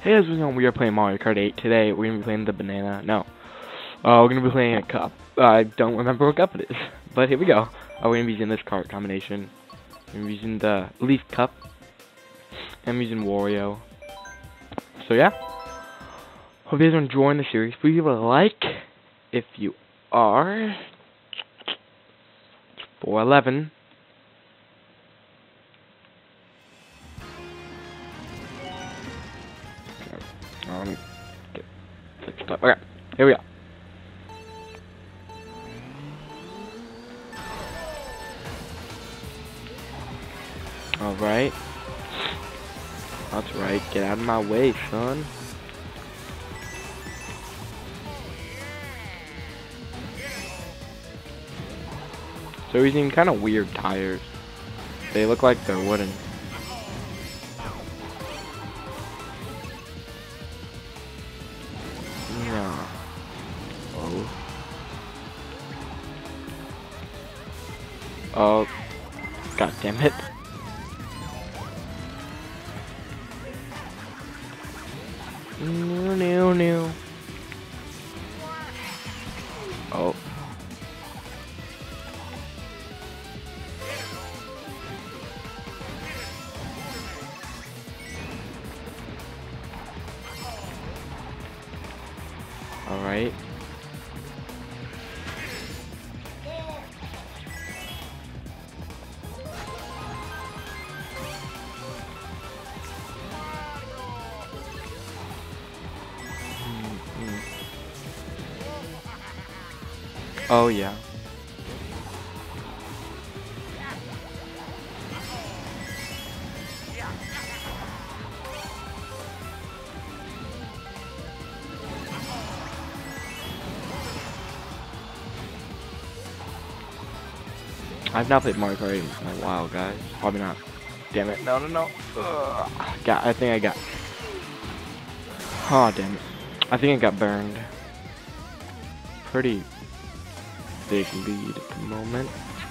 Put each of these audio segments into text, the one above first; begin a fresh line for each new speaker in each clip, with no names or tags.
Hey guys, what's going on? We are playing Mario Kart 8 today. We're gonna be playing the banana. No, we're gonna be playing a cup. I don't remember what cup it is, but here we go. We're gonna be using this cart combination. I'm using the Leaf Cup. I'm using Wario. So yeah, hope you guys are enjoying the series. Please give it a like if you are. 411. Let me get fixed up. Okay, here we go. Alright. That's right. Get out of my way, son. So he's using kind of weird tires. They look like they're wooden. Yeah. Oh. Oh. God damn it. No. Oh. Alright. Oh yeah. I've not played Mario Kart in a while, guys. Probably not. Damn it. No. I think I got. Oh, damn it. I think I got burned. Pretty big lead at the moment.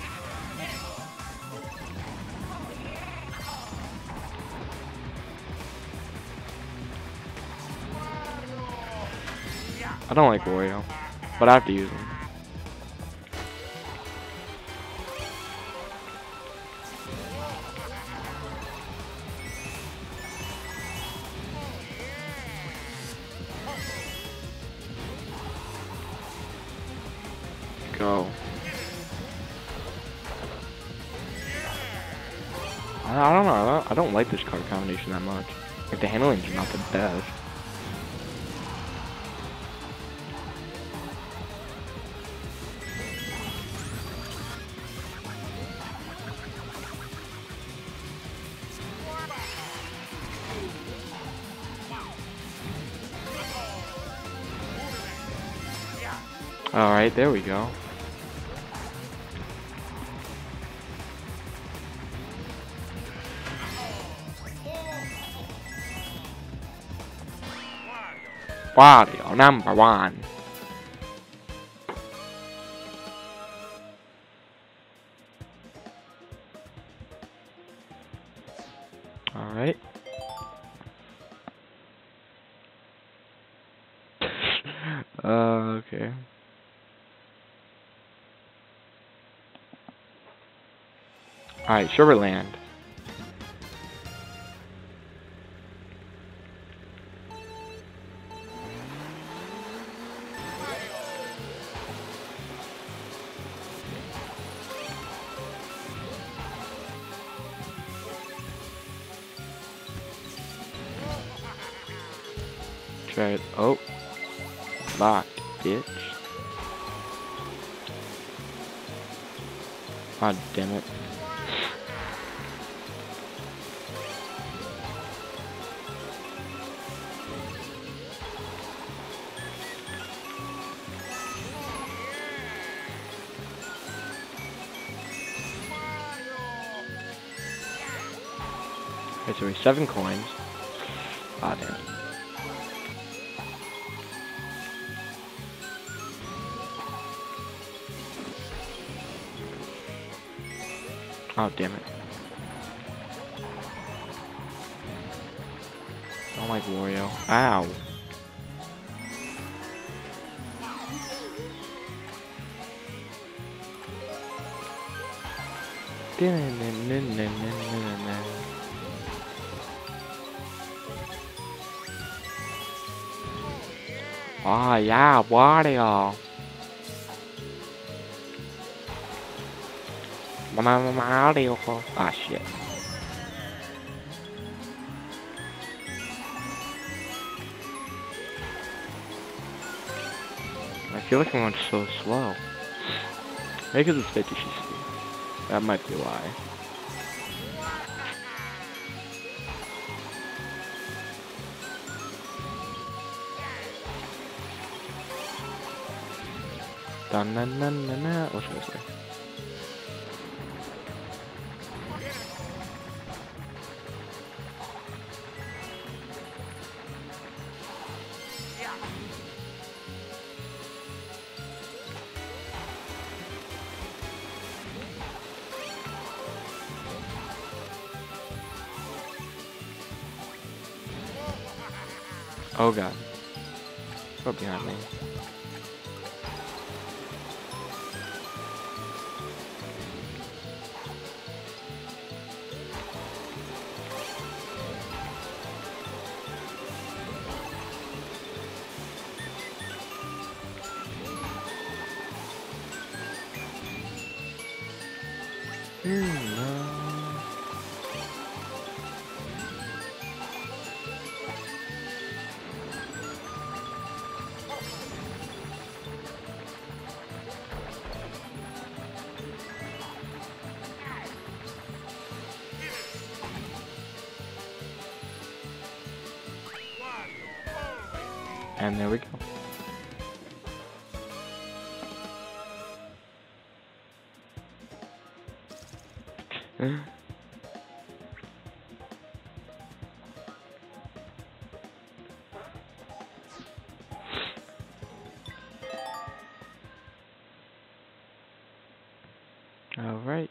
I don't like Wario, but I have to use him. Go. I don't know. I don't like this card combination that much. Like the handling's not the best. Alright, there we go. Wario number one. Alright. Okay. Alright, Sugarland. Try it. Oh. Locked, bitch. God damn it. Okay, so we have 7 coins. Ah, damn it. Oh, damn it. don't like Wario. Ow. Ah, yeah, Wario. Mario. Ah, shit. I feel like I'm going so slow. Maybe because it's 50cc. That might be why. Dun dun dun dun dun. What's this way? Oh god. Go behind me. And there we go. All right.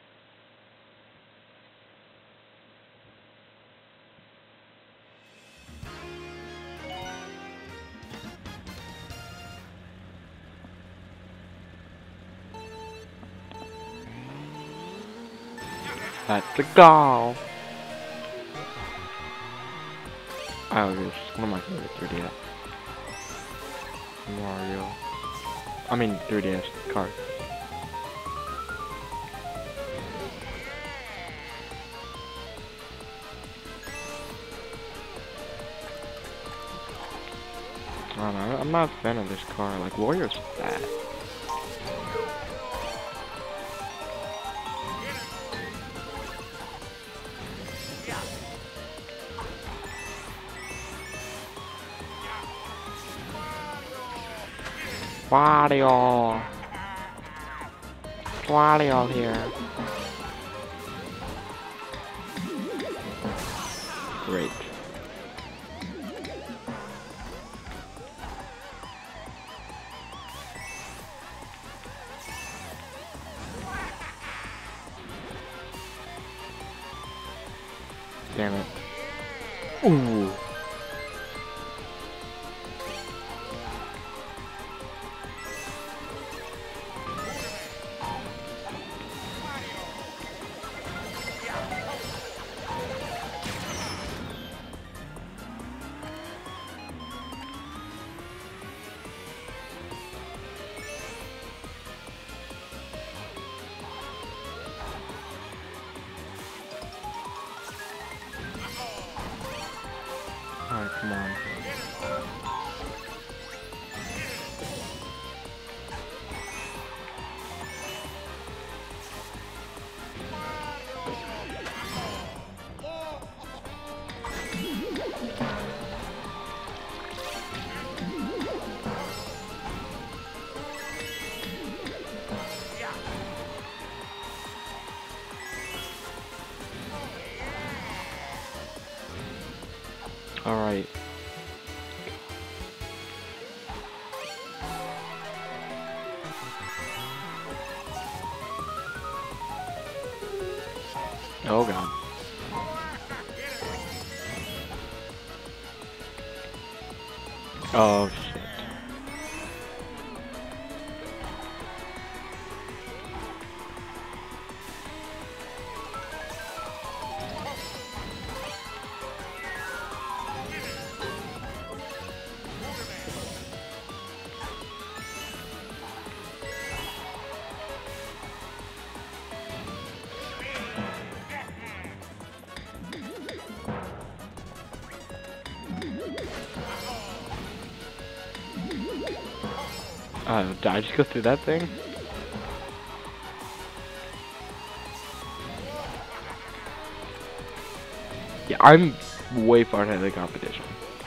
Let's go. Oh, this is one of my favorite 3DS. Mario. I mean 3DS Kart. I don't know, I'm not a fan of this car. Like, Warrior's bad. Wario! Wario here. Great. Damn it. Ooh. Alright, come on. Alright. Oh god. Oh shit. Did I just go through that thing? Yeah, I'm way far ahead of the competition.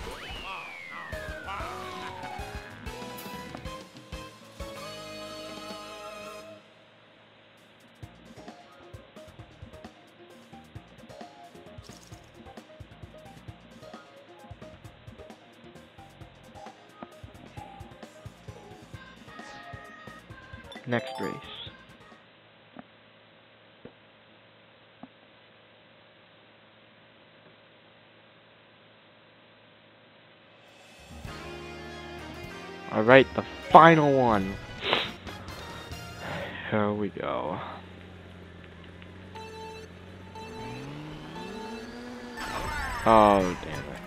Next race. Alright, the final one. Here we go. Oh, damn it.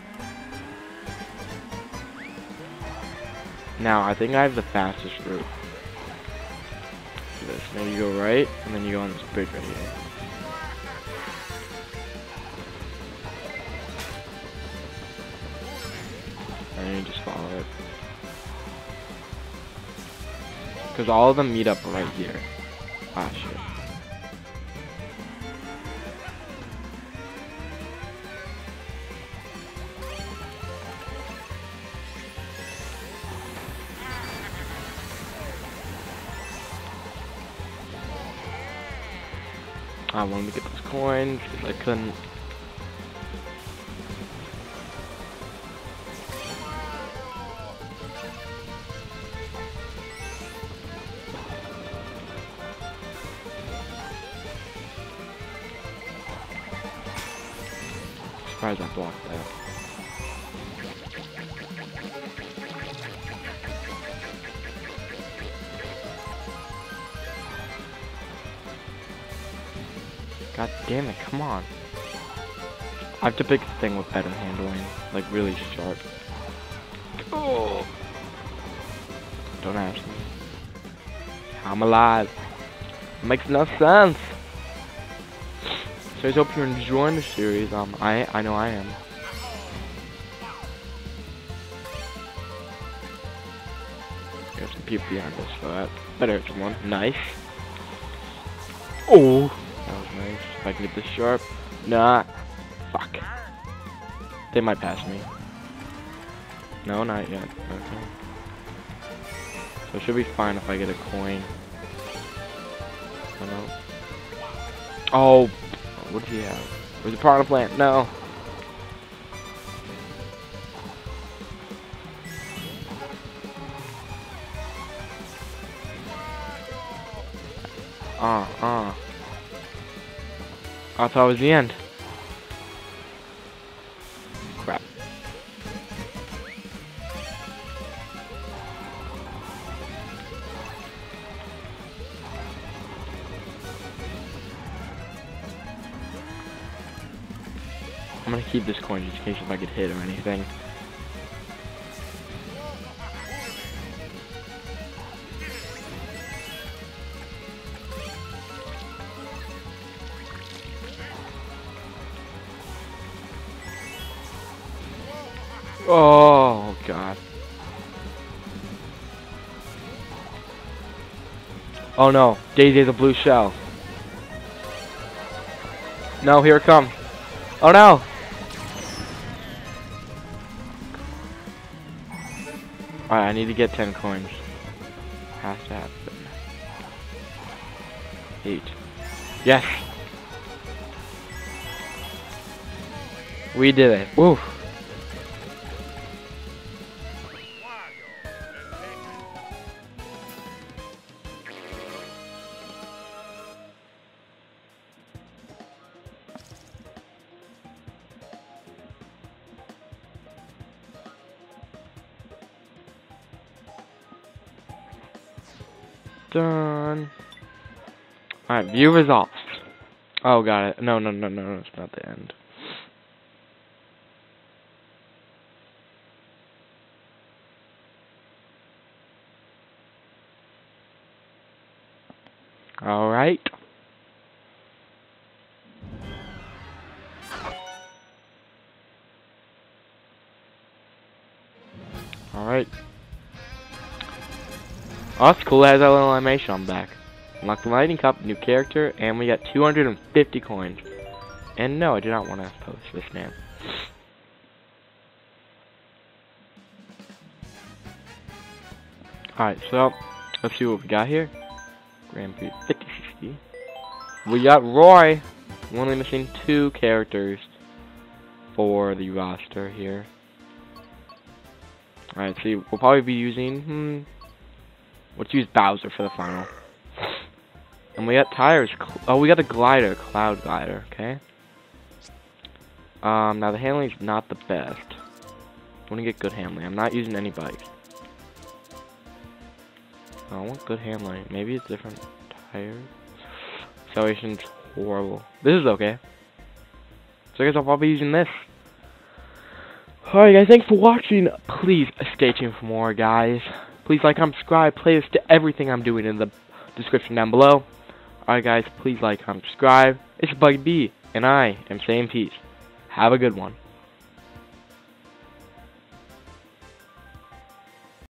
Now, I think I have the fastest route. This. Now you go right, and then you go on this bridge right here. And then you just follow it. Because all of them meet up right here. Ah, shit. I wanted to get those coins because I couldn't. Surprised I blocked that. God damn it, come on. I have to pick a thing with better handling, like really sharp. Oh! Don't ask me. I'm alive. Makes no sense. So I hope you're enjoying the series. I know I am. There's some people behind us, so that better hit someone. Nice. Oh! That was nice. If I can get this sharp. Nah. Fuck. They might pass me. No, not yet. Okay. So it should be fine if I get a coin. Oh, no. Oh! What does he have? Where's the piranha plant? No! I thought it was the end. Crap. I'm gonna keep this coin just in case if I get hit or anything. Oh god. Oh no, Daisy has a blue shell. No, here it comes. Oh no! Alright, I need to get 10 coins. Has to happen. 8. Yes! We did it. Woo! done. Alright, view results. Oh, got it. No, it's not the end. Alright. Alright. Oh, that's cool. It has that little animation on the back. Unlock the Lightning Cup, new character, and we got 250 coins. And no, I do not want to post this man. Alright, so let's see what we got here. Grand Prix 5060. We got Roy. We're only missing 2 characters for the roster here. Alright, see, we'll probably be using, let's use Bowser for the final. And we got tires. Oh, we got a glider, cloud glider, okay? Now the handling's not the best. I want to get good handling. I'm not using any bikes. I want good handling. Maybe it's different tires. Acceleration's horrible. This is okay. So I guess I'll probably be using this. Alright guys, thanks for watching. Please stay tuned for more, guys. Please like, comment, subscribe, playlist to everything I'm doing in the description down below. Alright guys, please like, comment, subscribe. It's Buggy B, and I am saying peace. Have a good one.